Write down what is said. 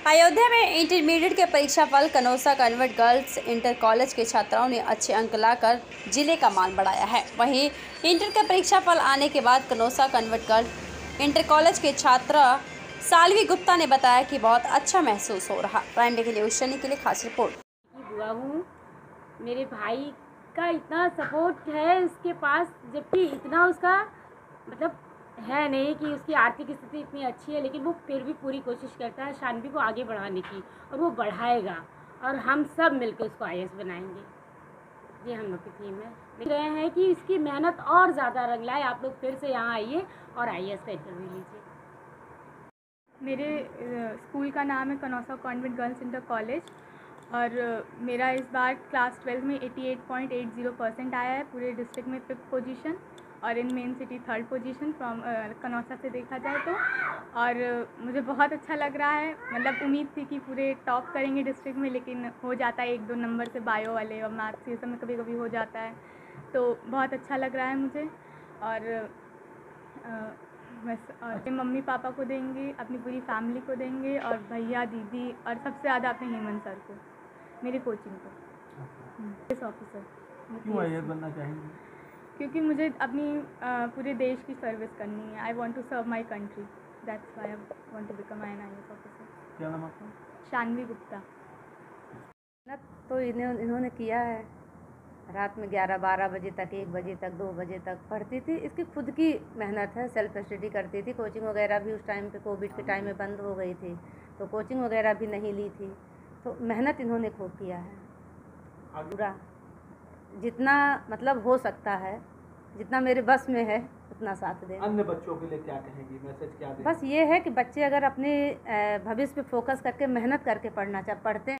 अयोध्या में इंटरमीडिएट के परीक्षा फल Kanausa convent girls inter college के छात्राओं ने अच्छे अंक लाकर जिले का मान बढ़ाया है। वहीं इंटर का परीक्षा फल आने के बाद Kanausa convent girls inter college के छात्रा सालवी गुप्ता ने बताया कि बहुत अच्छा महसूस हो रहा। प्राइम डे के लिए उशनी के लिए खास रिपोर्ट। बुआ हूँ, मेरे भाई का इतना सपोर्ट है उसके पास, जबकि इतना उसका मतलब है नहीं कि उसकी आर्थिक स्थिति इतनी अच्छी है, लेकिन वो फिर भी पूरी कोशिश करता है शानवी को आगे बढ़ाने की, और वो बढ़ाएगा और हम सब मिलकर उसको आईएएस बनाएंगे। ये हम लोग की टीम है। देख रहे हैं कि इसकी मेहनत और ज़्यादा रंग लाए। आप लोग फिर से यहाँ आइए और आईएएस का इंटरव्यू लीजिए। मेरे स्कूल का नाम है Kanausa convent girls inter college और मेरा इस बार क्लास 12 में 88.80% आया है। पूरे डिस्ट्रिक्ट में 5th पोजीशन और in main city 3rd position from Kanausa से देखा जाए तो। और मुझे बहुत अच्छा लग रहा है। मतलब उम्मीद थी कि पूरे टॉप करेंगे डिस्ट्रिक्ट में, लेकिन हो जाता है 1-2 नंबर से बायो वाले और मैथ्स ये सब में कभी कभी हो जाता है, तो बहुत अच्छा लग रहा है मुझे। और बस और मम्मी पापा को देंगे, अपनी पूरी फैमिली को देंगे, और भैया दीदी और सबसे ज़्यादा अपने हेमंत सर को, मेरी कोचिंग को। Police officer. क्यों आईएएस बनना चाहेंगे? क्योंकि मुझे अपनी पूरे देश की सर्विस करनी है। I want to serve my country, that's why I want to become an IAS officer. क्या नाम आपका? शानवी गुप्ता। तो इन्होंने किया है। रात में 11-12 बजे तक, 1 बजे तक, 2 बजे तक पढ़ती थी। इसकी खुद की मेहनत है, सेल्फ स्टडी करती थी। कोचिंग वगैरह भी उस टाइम पे कोविड के टाइम में बंद हो गई थी, तो कोचिंग वगैरह भी नहीं ली थी। तो मेहनत इन्होंने खूब किया है। पूरा जितना मतलब हो सकता है, जितना मेरे बस में है उतना साथ दें। अन्य बच्चों के लिए क्या कहेंगी, मैसेज क्या दें? बस ये है कि बच्चे अगर अपने भविष्य पे फोकस करके मेहनत करके पढ़ते